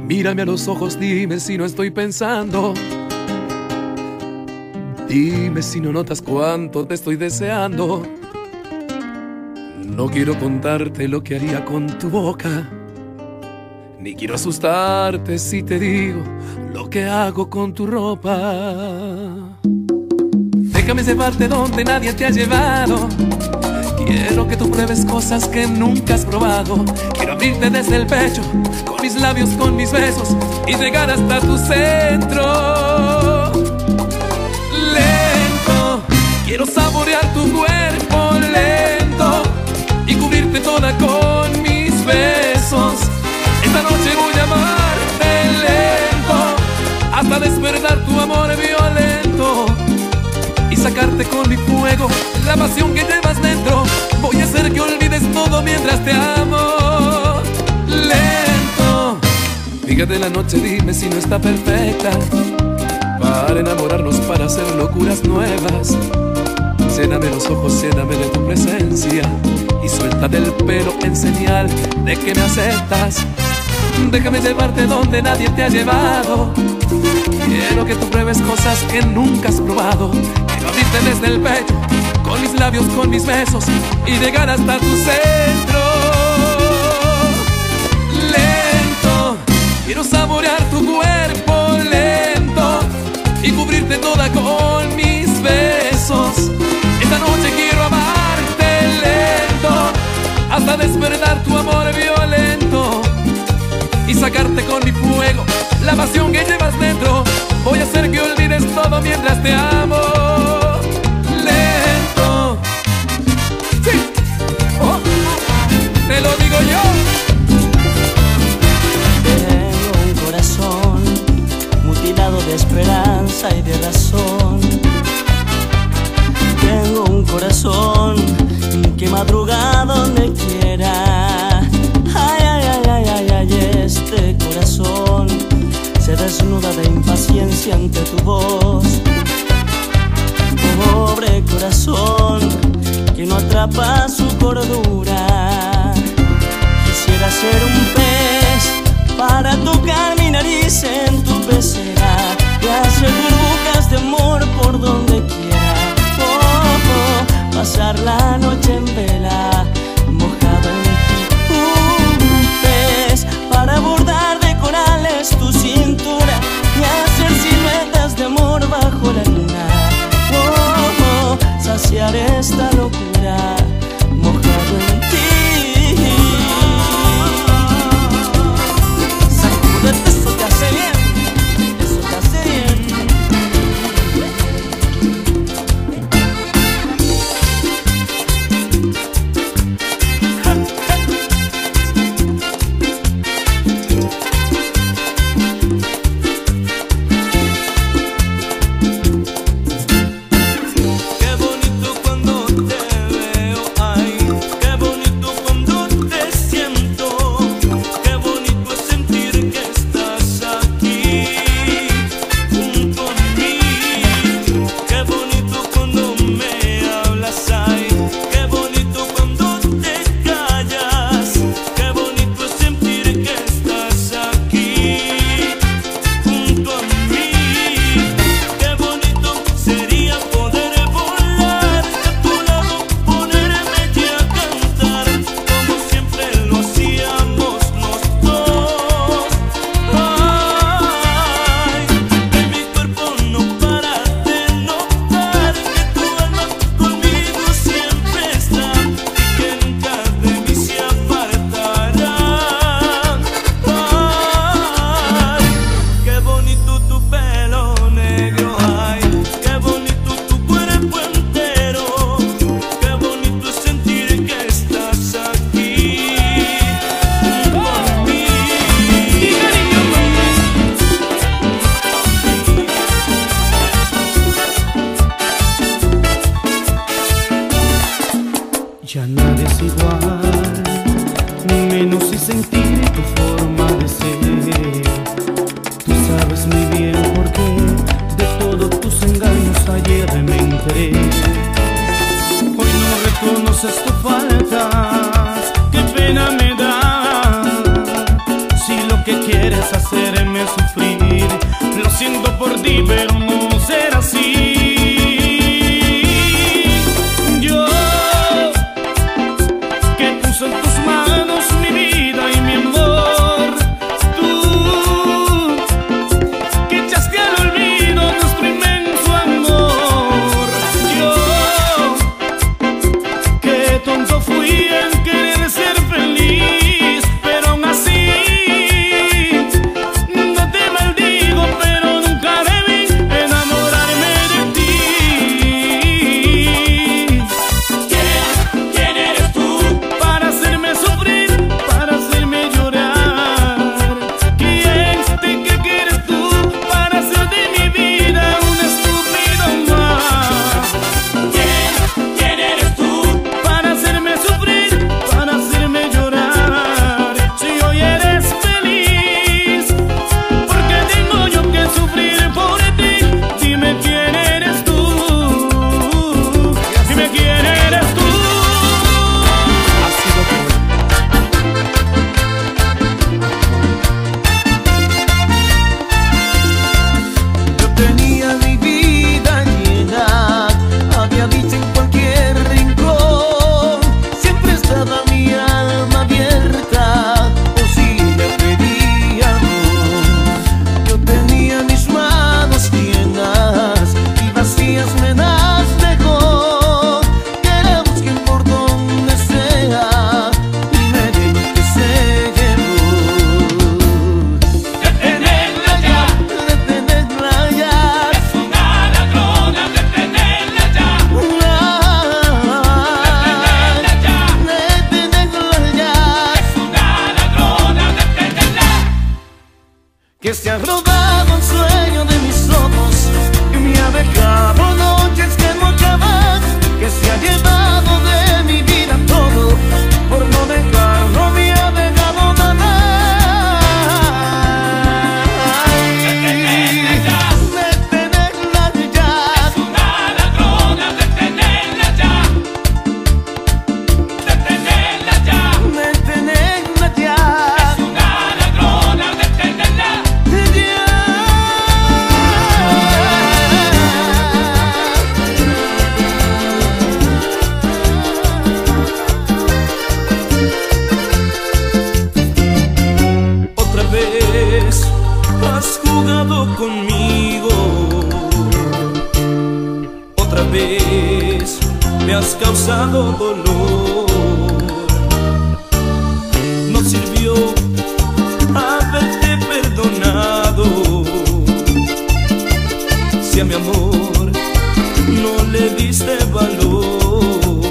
Mírame a los ojos, dime si no estoy pensando. Dime si no notas cuánto te estoy deseando. No quiero contarte lo que haría con tu boca, ni quiero asustarte si te digo lo que hago con tu ropa. Déjame llevarte donde nadie te ha llevado. Quiero que tú pruebes cosas que nunca has probado. Quiero abrirte desde el pecho, con mis labios, con mis besos, y llegar hasta tu centro. Lento, quiero saborear tu cuerpo lento y cubrirte toda con mis besos. Esta noche voy a amarte lento hasta despertar tu amor violento y sacarte con mi fuego la pasión que llevas dentro. Voy a hacer que olvides todo mientras te amo. Lento, fíjate la noche, dime si no está perfecta para enamorarnos, para hacer locuras nuevas. Lléname los ojos, lléname de tu presencia y suéltate el pelo en señal de que me aceptas. Déjame llevarte donde nadie te ha llevado. Quiero que tú pruebes cosas que nunca has probado. Quiero abrirte desde el pecho, con mis labios, con mis besos, y llegar hasta tu centro. Lento, quiero saborear tu cuerpo lento y cubrirte toda con mis besos. Esta noche quiero amarte lento hasta despertar tu amor violento y sacarte con mi fuego la pasión que llevas dentro. Voy a hacer que olvides todo mientras te amo. Lento, sí, oh, te lo digo yo. Tengo un corazón mutilado de esperanza y de razón. Tengo un corazón que madruga donde quiera. Ay, ay, ay, ay, ay, ay, este corazón se desnuda de impaciencia ante tu voz. Pobre corazón que no atrapa su cordura. Quisiera ser un pez para tocar mi nariz en tu pecera y hacer burbujas de amor por donde quiera. Pasar la noche en vela, mojado en ti. Un pez para bordar de corales tu cintura y hacer siluetas de amor bajo la luna. Saciar esta locura, mojado en ti. Sacúdete, eso te hace bien, eso te hace bien. Ya nada es igual, menos si sentir tu forma de ser. Tú sabes muy bien por qué de todos tus engaños ayer me enteré. Hoy no reconoces tu falta, qué pena me da. Si lo que quieres quieres hacerme sufrir. Lo siento por ti, pero no será así. Yo, que puso en tus manos mi vida y mi amor. Tú, que echaste al olvido nuestro inmenso amor. Yo, que tonto fui en querer ser feliz, pero aún así no te maldigo, pero nunca debí enamorarme de ti. ¿Quién eres tú? Para hacerme sufrir, para hacerme llorar. ¿Quién eres tú? Para hacer de mi vida un estúpido más. ¿Quién eres tú? Para hacerme sufrir, para hacerme llorar. Si hoy eres feliz, ¿por qué tengo yo que sufrir por ti? Dime quién eres tú. Dime quién eres tú. Ha sido Yo tenía mi vida llena, había dicho en cualquier rincón. Siempre estaba mi alma abierta, o si me pedía amor. Yo tenía mis manos llenas y vacías me las dejó. Que la busquen por donde sea y me den lo que se llevó. detenerla ya, Detenerla ya. es una ladrona, detenerla ya, detenerla ya, Detenerla ya. es una ladrona, detenerla. Que se ha robado el sueño de mis ojos y me ha dejado noches que no acaban. Que se ha llevado de mi vida todo, por no dejar, no me ha dejado nada. Detenerla ya, Detenerla ya. es una ladrona, detenerla ya, detenerla ya, Detenerla ya. es una ladrona, detenerla. Otra vez has jugado conmigo, otra vez me has causado dolor. No sirvió haberte perdonado, si a mi amor no le diste valor.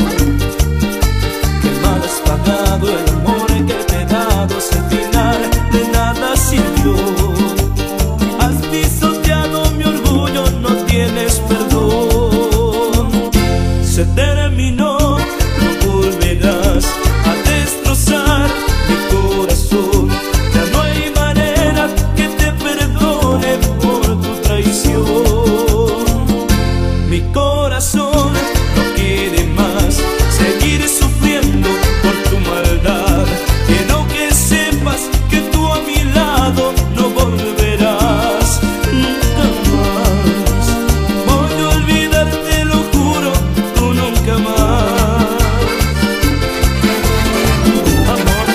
Qué mal has pagado el amor que te he dado, si al final de nada sirvió. Has pisoteado mi orgullo, no tienes perdón. Se terminó, no volverás a destrozar mi corazón. Ya no hay manera que te perdone por tu traición. Mi corazón no quiere más seguir sufriendo por tu maldad. Quiero que sepas que tú a mi lado no volverás nunca más. Voy a olvidarte, lo juro, tú nunca más. Amor.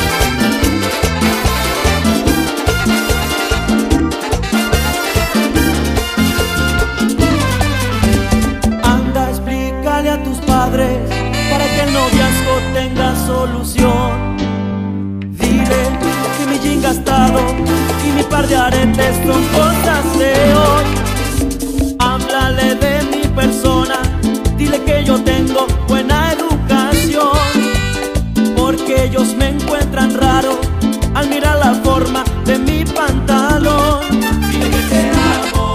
Anda, explícale a tus padres para que el noviazgo tenga solución. Dile que mi jean gastado y mi par de aretes son cosas de hoy. Háblale de mi persona, dile que yo tengo buena educación, porque ellos me encuentran raro al mirar la forma de mi pantalón. Dile que te amo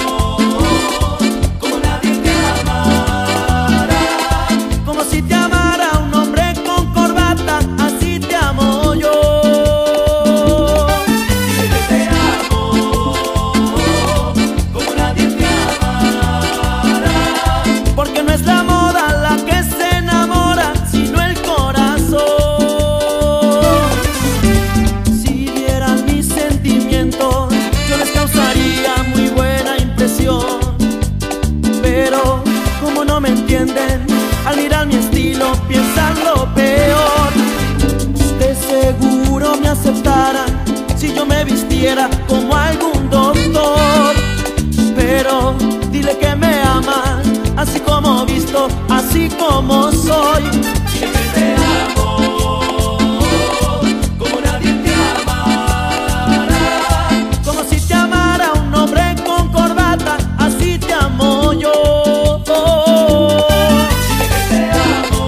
como nadie te amará, como si te amara un hombre con corbata, así te amo yo. Dile que te amo como nadie te amará, porque no es la moda la que se enamora, sino el corazón. quiera como algún doctor. Pero dile que me ama, así como visto, así como soy. Dile que te amo, como nadie te amará. Como si te amara un hombre con corbata, así te amo yo. Dile que te amo,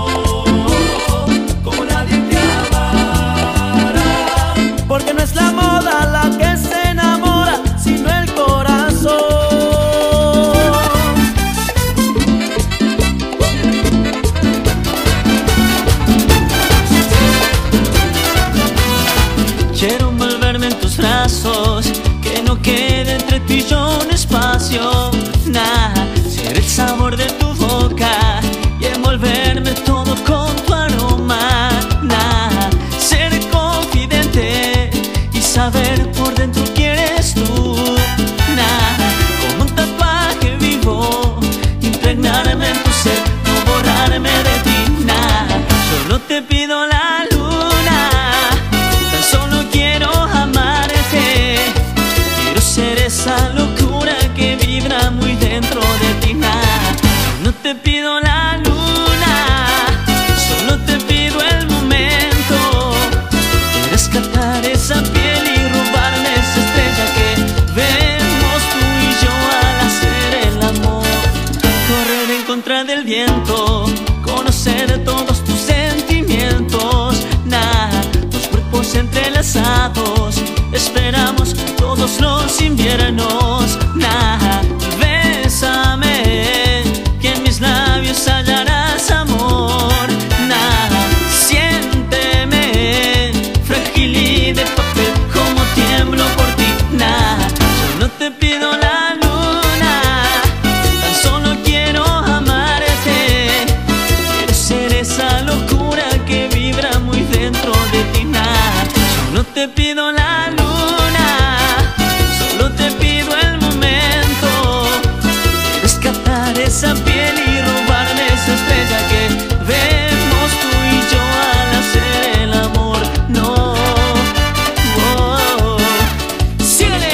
como nadie te amará. Porque no es la moda la que se enamora, sino el corazón. Quiero envolverme en tus brazos, que no quede entre tú y yo un espacio. Nah, ser el sabor de tu boca y envolverme todo con tu aroma. Nah, ser confidente y saber por dentro quién eres tú. Nah, como un tatuaje vivo, impregnarme en tu ser, no borrarme de ti. Nah, solo te pido la luna, tan solo quiero amarte. Quiero ser esa locura que vibra muy dentro de ti. Nah, no te pido la luna, solo te pido el momento de rescatar esa piel y robarme esa estrella que vemos tú y yo al hacer el amor. Correr en contra del viento, conocer todos tus sentimientos. Nah, dos cuerpos entrelazados, esperamos todos los inviernos. Nah, bésame, que en mis labios hallarás amor. Nah, siénteme, frágil y de papel, como tiemblo por ti. Nah, solo te pido la luna, tan solo quiero amarte. Quiero ser esa locura que vibra muy dentro de ti. Nah, solo te pido la luna, solo te pido el momento de rescatar esa piel y robarme esa estrella que vemos tú y yo al hacer el amor. No, oh, síguele.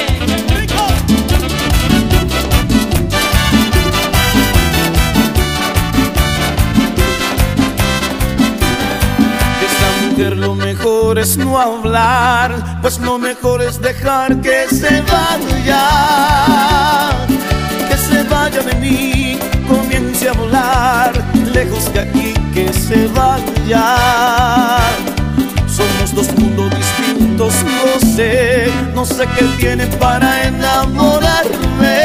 De esta mujer lo mejor es no hablar, pues lo mejor es dejar que se vaya de mí, comience a volar, lejos de aquí que se vaya. Somos dos mundos distintos, lo sé, no sé qué tiene para enamorarme.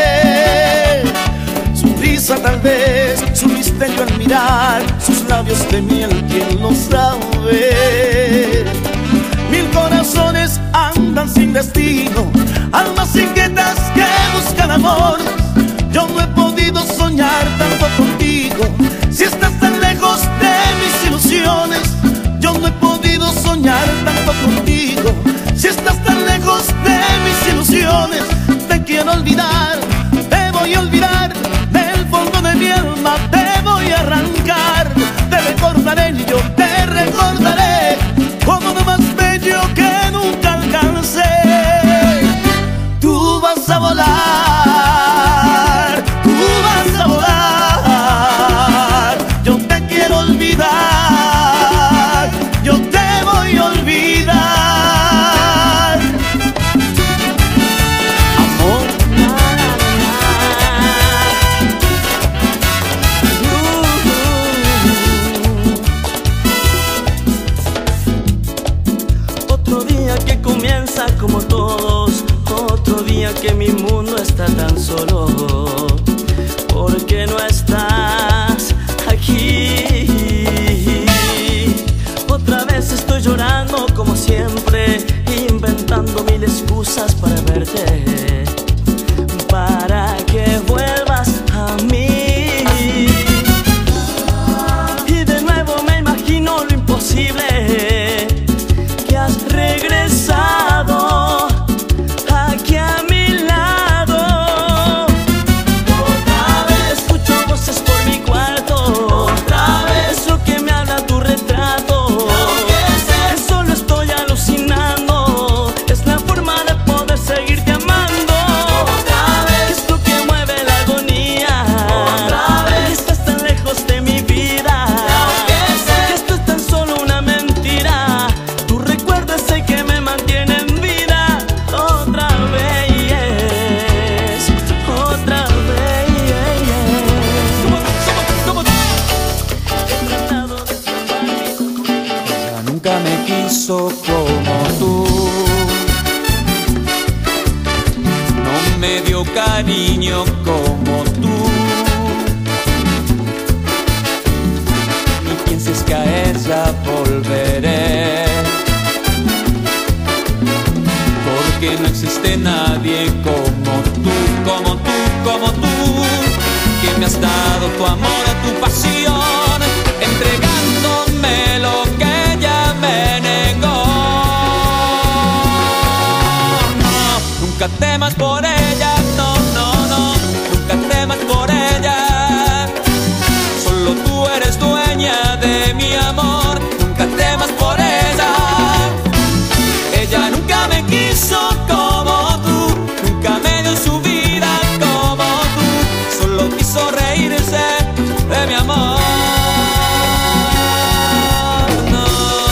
Su risa tal vez, su misterio al mirar, sus labios de miel, ¿quién lo sabe? Mil corazones andan sin destino, almas inquietas que buscan amor. Yo no he podido soñar tanto contigo, si estás tan lejos de mis ilusiones. Yo no he podido soñar tanto contigo, si estás tan lejos de mis ilusiones. Te quiero olvidar, te voy a olvidar, del fondo de mi alma te voy a arrancar. Te recordaré y yo te recordaré como lo más bello que nunca alcancé. Tú vas a volar, tú vas a volar. Yo te quiero olvidar, yo te voy a olvidar. Amor, otro día que comienza como todos, otro día que mi mundo está tan solo, porque no estás aquí. Otra vez estoy llorando como siempre, inventando mil excusas para verte, para que vuelvas a mí. Y de nuevo me imagino lo imposible, que has regresado aquí a mi lado. quiso como tú. No me dio cariño como tú. Ni pienses que a ella volveré, porque no existe nadie como tú, como tú, como tú, que me has dado tu amor, tu pasión, entregándome lo que ella me negó. No, nunca temas por ella, no, no, no, nunca temas por ella. Solo tú eres dueña de mi amor, nunca temas por ella. Ella nunca me quiso como tú, nunca me dio su vida como tú, solo quiso reírse de mi amor. No.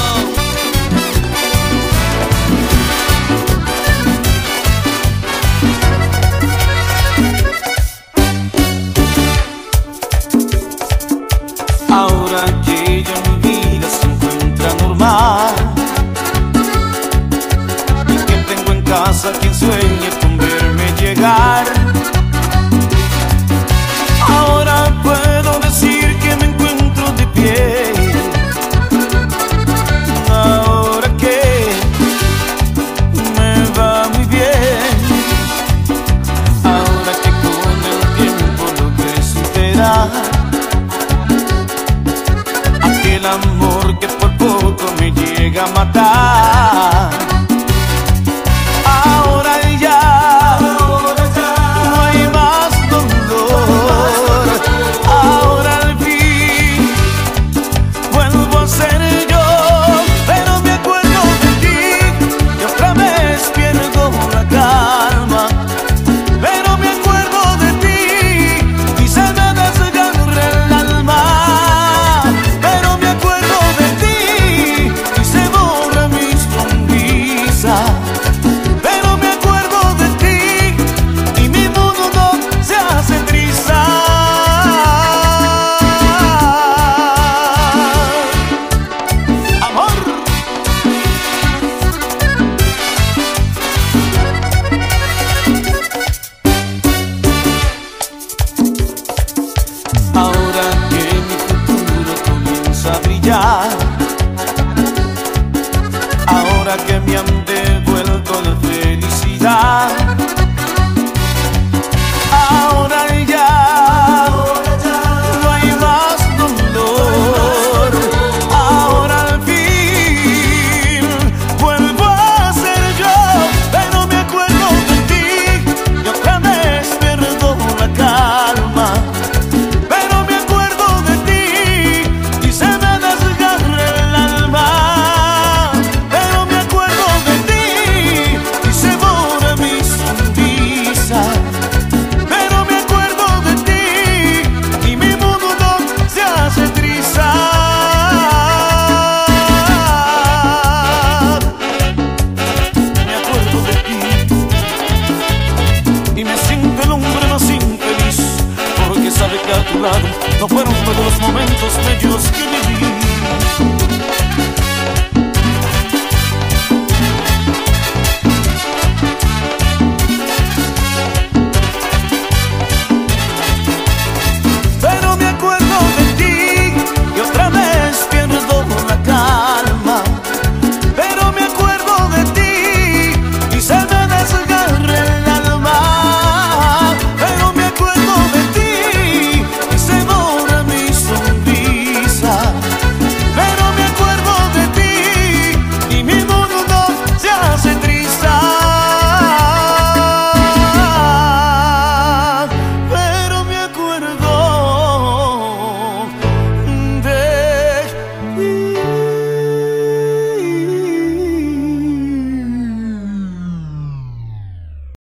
Ahora que ya mi vida se encuentra normal y que tengo en casa quien sueñe con verme llegar, ahora puedo decir que me encuentro de pie. Ahora que me va muy bien, ahora que con el tiempo logré superar aquel amor que por poco me llega a matar. Ahora ya no hay más dolor. Ahora al fin vuelvo a ser yo, pero me acuerdo de ti y otra vez pierdo la calma. Pero me acuerdo de ti y se me desgarra el alma. Pero me acuerdo de ti y se borra mi sonrisa. Pero me acuerdo de ti y mi mundo se hace trizas. Amor. Ahora que mi futuro comienza a brillar, ahora que me han devuelto la felicidad,